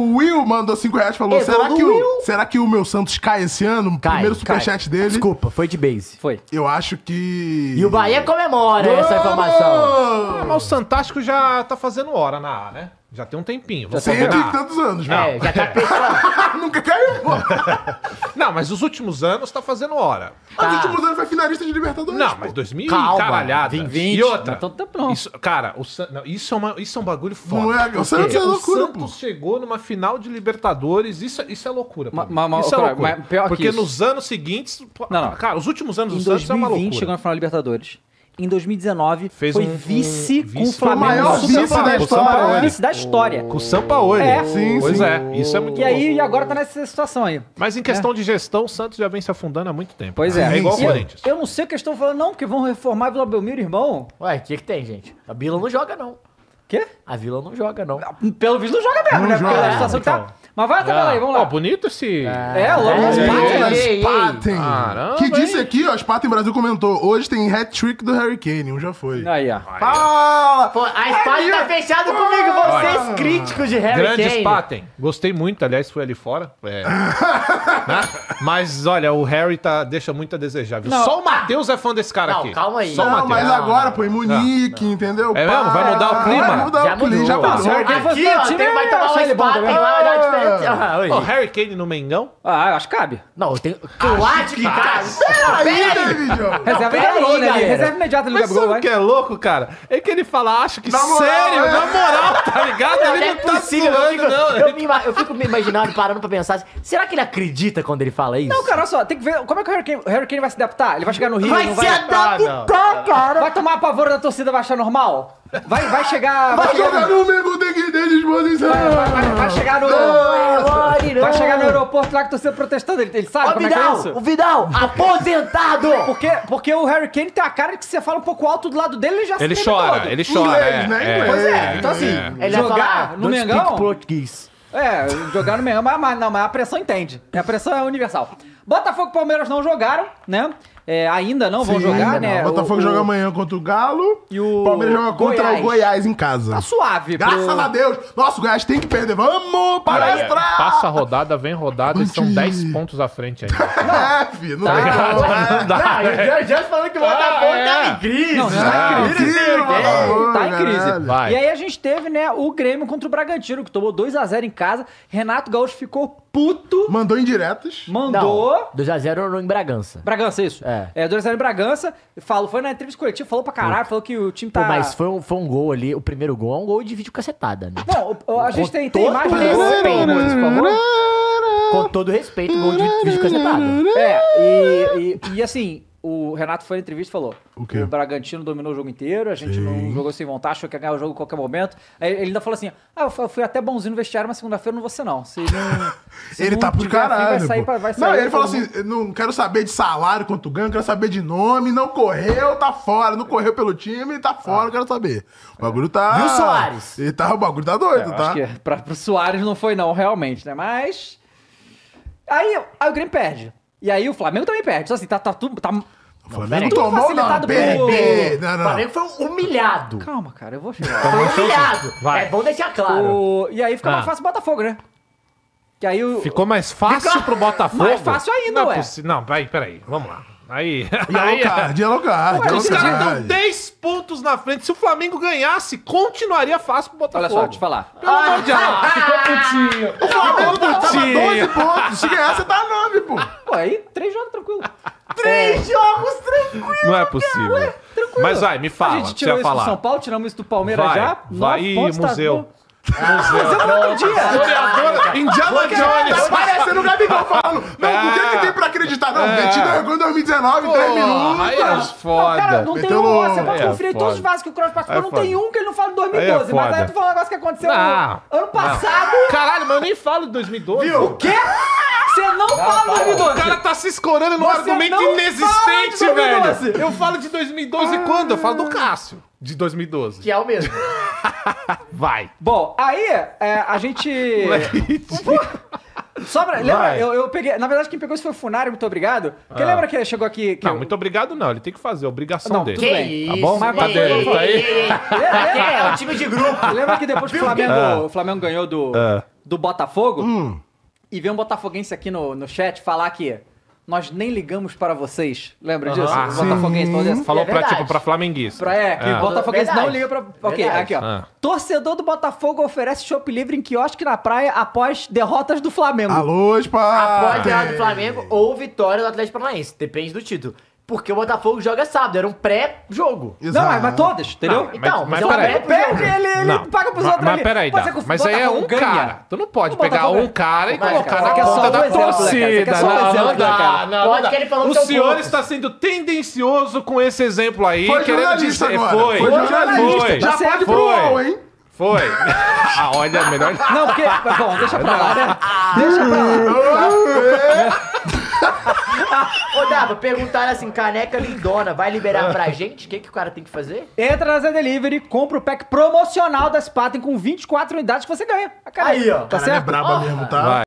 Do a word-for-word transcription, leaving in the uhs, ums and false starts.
O Will mandou cinco reais e falou: será que, o, será que o meu Santos cai esse ano? Cai, Primeiro superchat dele. Desculpa, foi de base. Foi. Eu acho que... E o Bahia comemora essa informação. Ah, mas o Santástico já tá fazendo hora na A, né? Já tem um tempinho. Vamos Cento combinar. e tantos anos, É, velho. já tá pensando. Nunca caiu, pô. Não, mas os últimos anos tá fazendo hora. Mas Tá. os últimos anos foi finalista de Libertadores. Não, pô. mas dois mil Calma, caralhada. vinte, vinte, E outra. não tô tempo não. Isso, cara, o San- não, isso, é uma, isso é um bagulho foda. Não é, o Santos Porque é loucura, o Santos chegou numa final de Libertadores, isso, é- isso é loucura. pra Ma- mim. ma- ma- isso é cara, loucura. mas pior que Porque isso. nos anos seguintes, pô, Não, não. cara, os últimos anos Em do Santos é uma dois mil e vinte loucura. chegou na final da Libertadores. Em dois mil e dezenove Fez foi um- um vice vice. com o Foi o Flamengo. maior no Super vice da Flamengo. história. O maior vice da história. Com o Sampaoli. É. Sim, Pois sim. é, isso é muito E aí, louco. e agora tá nessa situação aí. Mas em questão de gestão, o Santos já vem se afundando há muito tempo. Pois é. É igual o E eu, Corinthians. eu não sei o que eles estão falando, não, porque vão reformar a Vila Belmiro, irmão. Ué, o que que tem, gente? A Vila não joga, não. Quê? A Vila não joga, não. Pelo visto não joga mesmo, Não né? Porque joga. a situação que tá. Então. Mas vai até lá aí, vamos Ó, lá. bonito esse... É, o logo É, das é, patas, é, né? é. Spaten. Caramba, Que disse hein? aqui, ó, Spaten Brasil comentou. Hoje tem hat-trick do Harry Kane, um já foi. Aí, ó. Fala! Pô, a Spade tá fechada comigo, vocês críticos de Harry Grande Kane. Spaten. Gostei muito, aliás, foi ali fora. É. Né? Mas, olha, o Harry tá, deixa muito a desejar, viu? Não. Só o Matheus é fã desse cara Não, aqui. calma aí. Só o Não, Matheus. mas Não, agora, não. pô, em Munique, entendeu? É mesmo? Vai mudar o clima? Vai mudar Já o clima, mudou. já Ah, mudou. Harry Kane foi Aqui, pro ó, time, tem, vai tomar achar uma ele bom Spaten, também. vai dar diferença. Ah, oi. Ó, Harry Kane no Mengão? Ah, eu acho que cabe. Não, eu tenho... Eu acho que, cara... Aí, David Jones. Reserva pera aí, imediata, né? galera. Reserva imediata no Mas Gabigol, sabe vai. o que é louco, cara? É que ele fala, acho que Na moral, sério, é. na moral, tá ligado? Não, ele não não é tá possível. Eu zoando, fico, não. eu, me ima- eu fico me imaginando, parando pra pensar assim, será que ele acredita quando ele fala isso? Não, cara, olha só, tem que ver como é que o Harry Kane, o Harry Kane vai se adaptar. Ele vai chegar no Rio, vai não se vai... adaptar, cara. Vai tomar a pavor da torcida, vai achar normal? Vai, vai chegar... Vai chegar jogar no- no mesmo, tem que ter disposição. Vai, vai, vai, vai chegar no... Vai chegar no aeroporto lá com a torcida protestando. Ele, ele sabe Ó, como é que é Vidal, isso? o Vidal, aposentado. Porque, porque o Harry Kane tem a cara que você fala um pouco alto do lado dele, ele já Ele se treme chora, todo. ele chora. Inglês, é, né? é. Inglês. Pois é, então assim, Ele vai jogar falar, no "Don't speak Mengão... português." É, jogar no Mengão, mas, mas, não, mas a pressão entende. A pressão é universal. Botafogo e Palmeiras não jogaram, né? É, ainda não vão Sim, jogar, ainda né? não. O Botafogo O- joga o- amanhã contra o Galo. E o Palmeiras joga contra Goiás. o Goiás em casa. Tá suave. pro- Graças a Deus. Nossa, o Goiás tem que perder. Vamos, palestrar! Passa a rodada, vem rodada e são dez pontos à frente ainda. É, filho. Não Tá. tem como. Não dá. Ah, o Jorge falando que o Botafogo Ah, é. tá em crise. Não, Ah, tá em crise. incrível, Tá em caralho. crise. Vai. E aí a gente teve, né, o Grêmio contra o Bragantino, que tomou dois a zero em casa. Renato Gaúcho ficou puto, Mandou indiretas. mandou... dois a zero em Bragança. Bragança, isso. É. É, dois a zero em Bragança. Falou, foi na entrevista coletiva, falou pra caralho, falou que o time tá... Pô, mas foi um, foi um gol ali, o primeiro gol é um gol de vídeo cacetada, né? Não, o- o- a gente Com tem, tem todo imagem respeito. desse gol, Moisés, por favor. Com todo respeito, gol de vídeo cacetada. É, e, e, e assim, o Renato foi na entrevista e falou: O quê? Bragantino dominou o jogo inteiro, a gente não jogou sem vontade, achou que ia ganhar o jogo a qualquer momento. Aí ele ainda falou assim: ah, eu fu- fui até bonzinho no vestiário, mas segunda-feira eu não vou ser, não. Se não se Ele não tá por tiver afim, caralho. Vai sair, pô. pra- vai sair não, ele falou todo assim: mundo. eu não quero saber de salário, quanto ganha, quero saber de nome. Não correu, tá fora. Não correu pelo time, tá fora, quero saber. O bagulho tá. Viu, Soares? Ele tá, o bagulho tá doido, Eu tá? acho que pra, pro Soares não foi, não, realmente, né? Mas. Aí, aí o Grêmio perde. E aí o Flamengo também perde. Então, assim, tá, tá tudo. Tá... O Flamengo tudo tomou, não, facilitado bebê. pro- Não, O não. Flamengo foi humilhado. Calma, cara, eu vou chegar. Foi humilhado. Vai. É bom deixar claro. O- E aí fica mais Ah. fácil o Botafogo, né? Que aí o. Ficou mais fácil pro Botafogo? mais fácil ainda, não é ué. possi- Não, peraí, peraí. Vamos lá. Aí. Yellow aí card, yellow card, Ué, yellow Os caras estão card. dez pontos na frente. Se o Flamengo ganhasse, continuaria fácil pro Botafogo. Olha só, deixa eu falar. Pelo amor de Deus. Ficou putinho. O Flamengo tava putinho. doze pontos. Se ganhar, você tá nove, pô. Pô, aí três jogos tranquilo. Três jogos tranquilos. Não é possível. Mas vai, me fala. A gente você tirou ia isso do falar. São Paulo, tiramos isso do Palmeiras Vai, já. vai nove e pontos, tá museu. bom. Museu no outro dia. Historiadora Indiana Jones. Tá parecendo o Gabigol falando. Não, por que, que tem pra acreditar? Não, É. Betinho ganhou em dois mil e dezenove, três minutos. Aí é Não, foda. cara, não tem Meteu um. louco. Você pode Aí é conferir em todos os foda. vasos que o Kroos participou. Aí é Não tem foda. um que ele não fala de dois mil e Aí é doze. Mas foda. aí tu fala um negócio que aconteceu Não. ano passado. Caralho, mas eu nem falo de dois mil e doze. Viu? Quê? Você não fala de dois mil e doze. O cara tá se escorando num Você argumento não fala inexistente, de dois mil e doze. velho. Eu falo de dois mil e doze quando? Eu falo do Cássio, de dois mil e doze. Que é o mesmo. Vai. Bom, aí é, a gente. Sobra, lembra? Vai. Eu, eu peguei. Na verdade, quem pegou isso foi o Funari, muito obrigado. Porque Ah. lembra que chegou aqui. Que Não, eu- muito obrigado não, ele tem que fazer, a obrigação Não, dele. tudo Que bem. isso? Tá bom? Mas- Cadê? mas- Ele tá aí? Aqui é o time de grupo. Lembra que depois que o Flamengo, Ah. o Flamengo ganhou do, Ah. do Botafogo Hum. e ver um botafoguense aqui no, no chat falar que nós nem ligamos para vocês. Lembra Aham. disso? Ah, o botafoguense falou desse. Falou É pra, verdade. tipo, pra flamenguista. Pra, é, que É. o Botafoguense Verdade. não liga pra... Ok, Verdade. aqui, ó. Ah. Torcedor do Botafogo oferece chopp livre em quiosque na praia após derrotas do Flamengo. Alô, Spa! Após a derrota do Flamengo ou vitória do Atlético Paranaense. Depende do título. Porque o Botafogo joga sábado, era um pré-jogo. Não, mas, mas todas, entendeu? Não, Então, mas mas é um peraí. pré-jogo. Perde, ele, ele Não, paga pros mas, outros mas ali. peraí, Pode Dá. ser que o Mas aí é um Botafogo ganha. cara. Tu não pode O pegar Botafogo um cara e Mas, colocar cara, na isso aqui é só conta um da exemplo, né, cara? Isso torcida. aqui é só um Não, exemplo, não né, dá, cara? não, Pode não que ele dá. falou O que são senhor poucos. está sendo tendencioso com esse exemplo aí, Foi querendo jornalista dizer... agora. Foi, Foi jornalista. foi. Já Tá pode ir pro Foi. UOL, hein? Foi. Ah, olha, melhor... Não, porque... Bom, deixa pra lá, né? Deixa pra lá. Ô, Dava, perguntaram assim, caneca lindona, vai liberar pra gente? O que, que o cara tem que fazer? Entra na Zé Delivery, compra o pack promocional da Spaten com vinte e quatro unidades que você ganha. A caneca. Aí, ó. Tá Cara, é certo? braba Ó, mesmo, tá? Vai.